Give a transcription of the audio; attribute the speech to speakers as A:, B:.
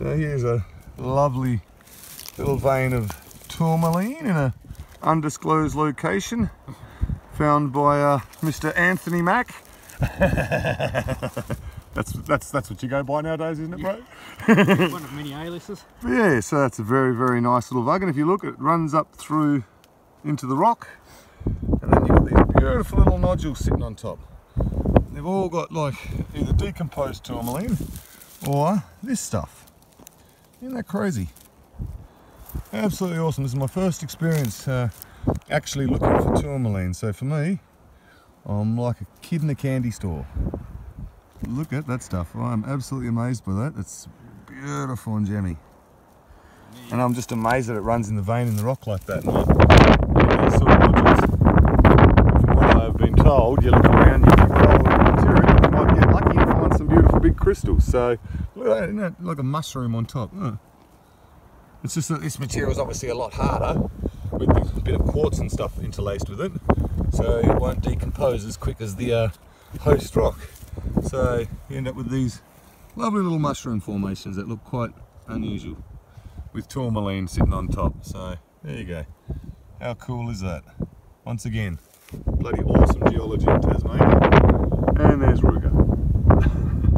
A: So here's a lovely little vein of tourmaline in an undisclosed location, found by Mr. Anthony Mack. That's what you go by nowadays, isn't it, bro?
B: One of many aliases.
A: Yeah, so that's a very, very nice little vug, and if you look, it runs up through into the rock, and then you've got these beautiful little nodules sitting on top. They've all got like either decomposed tourmaline or this stuff. Isn't that crazy? Absolutely awesome. This is my first experience actually looking for tourmaline, so for me, I'm like a kid in a candy store. Look at that stuff. I'm absolutely amazed by that. It's beautiful and gemmy. And I'm just amazed that it runs in the vein in the rock like that. These sort of nodules, from what I've been told, you look around, you keep following the material, you might get lucky and find some beautiful big crystals. So look at that, isn't that like a mushroom on top? It's just that this material is obviously a lot harder with a bit of quartz and stuff interlaced with it, so it won't decompose as quick as the host rock. So you end up with these lovely little mushroom formations that look quite unusual, with tourmaline sitting on top. So there you go. How cool is that? Once again, bloody awesome geology in Tasmania. And there's Ruger.